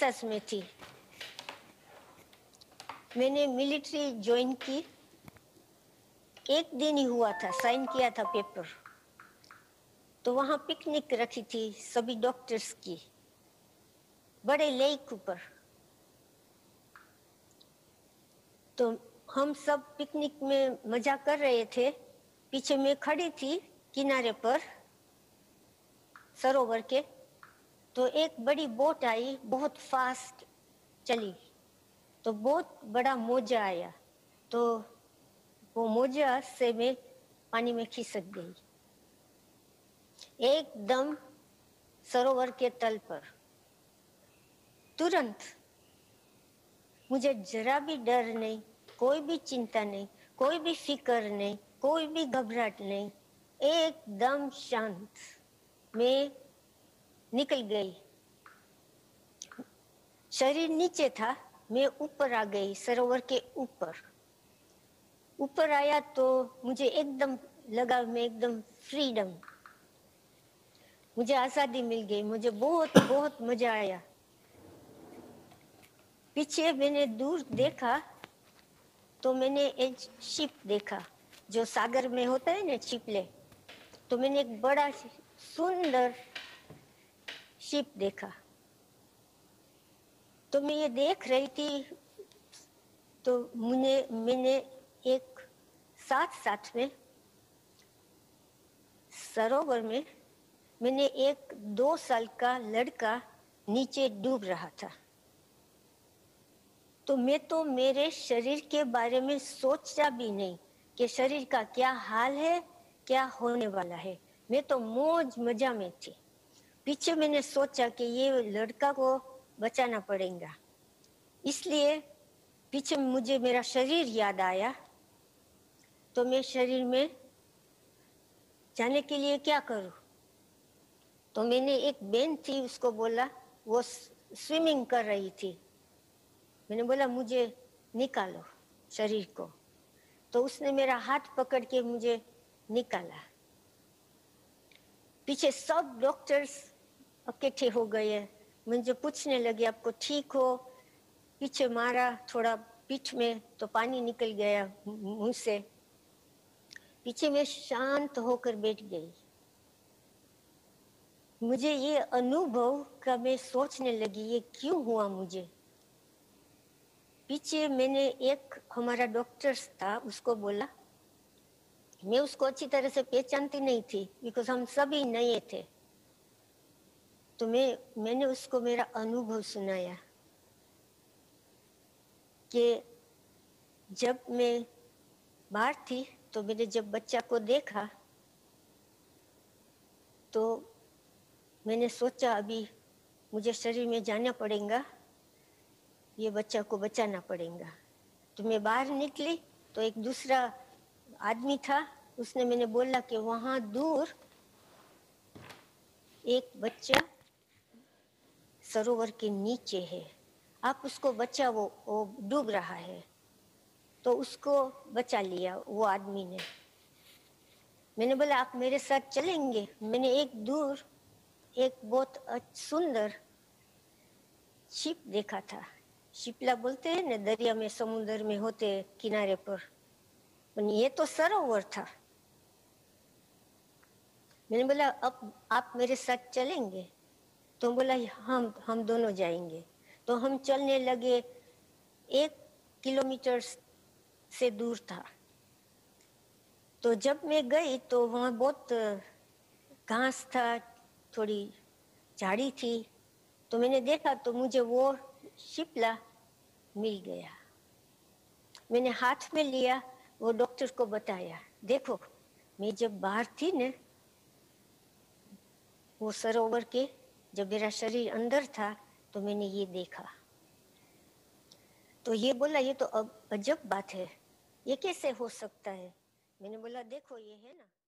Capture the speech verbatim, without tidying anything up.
Texas में थी। मैंने मिलिट्री ज्वाइन की, एक दिन ही हुआ था, साइन किया था पेपर। तो वहां पिकनिक रखी थी सभी डॉक्टर्स की, बड़े लेक ऊपर। तो हम सब पिकनिक में मजा कर रहे थे। पीछे मैं खड़ी थी किनारे पर सरोवर के। तो एक बड़ी बोट आई, बहुत फास्ट चली। तो बहुत बड़ा मोजा आया, तो वो मोजा से मैं पानी में खिसक गई, एकदम सरोवर के तल पर। तुरंत मुझे जरा भी डर नहीं, कोई भी चिंता नहीं, कोई भी फिक्र नहीं, कोई भी घबराहट नहीं, एकदम शांत मैं निकल गई। शरीर नीचे था, मैं ऊपर आ गई, सरोवर के ऊपर। ऊपर आया तो मुझे एकदम लगा मैं एकदम फ्रीडम, मुझे आजादी मिल गई। मुझे बहुत बहुत मजा आया। पीछे मैंने दूर देखा तो मैंने एक शिप देखा, जो सागर में होता है ना छिपले। तो मैंने एक बड़ा सुंदर शिप देखा। तो मैं ये देख रही थी, तो मुझे मैंने एक साथ साथ में सरोवर में मैंने एक दो साल का लड़का नीचे डूब रहा था। तो मैं तो मेरे शरीर के बारे में सोचा भी नहीं कि शरीर का क्या हाल है, क्या होने वाला है। मैं तो मौज मजा में थी। पीछे मैंने सोचा कि ये लड़का को बचाना पड़ेगा, इसलिए पीछे मुझे मेरा शरीर याद आया। तो मैं शरीर में जाने के लिए क्या करूं? तो मैंने एक बहन थी, उसको बोला, वो स्विमिंग कर रही थी। मैंने बोला मुझे निकालो शरीर को। तो उसने मेरा हाथ पकड़ के मुझे निकाला। पीछे सब डॉक्टर्स इकट्ठे हो गए, मुझे पूछने लगे आपको ठीक हो? पीछे मारा थोड़ा पीठ में तो पानी निकल गया मुंह से। पीछे मैं शांत होकर बैठ गई। मुझे ये अनुभव का मैं सोचने लगी ये क्यों हुआ मुझे। पीछे मैंने एक हमारा डॉक्टर था, उसको बोला। मैं उसको अच्छी तरह से पहचानती नहीं थी, बिकॉज हम सभी नए थे। तो मैं मैंने उसको मेरा अनुभव सुनाया कि जब मैं बाहर थी तो मैंने जब बच्चा को देखा तो मैंने सोचा अभी मुझे शरीर में जाना पड़ेगा, ये बच्चा को बचाना पड़ेगा। तो मैं बाहर निकली तो एक दूसरा आदमी था, उसने मैंने बोला कि वहां दूर एक बच्चा सरोवर के नीचे है, आप उसको बचाओ, वो डूब रहा है। तो उसको बचा लिया वो आदमी ने। मैंने बोला आप मेरे साथ चलेंगे? मैंने एक दूर एक बहुत सुंदर शिप देखा था। शिपला बोलते हैं ना, दरिया में समुद्र में होते किनारे पर, ये तो सरोवर था। मैंने बोला अब आप मेरे साथ चलेंगे? तो बोला हम हम दोनों जाएंगे। तो हम चलने लगे, एक किलोमीटर से दूर था। तो जब मैं गई तो वहाँ बहुत घास था, थोड़ी झाड़ी थी। तो मैंने देखा तो मुझे वो शिपला मिल गया। मैंने हाथ में लिया, वो डॉक्टर को बताया, देखो मैं जब बाहर थी न, वो सरोवर के, जब मेरा शरीर अंदर था तो मैंने ये देखा। तो ये बोला ये तो अब अजब बात है, ये कैसे हो सकता है? मैंने बोला देखो ये है ना।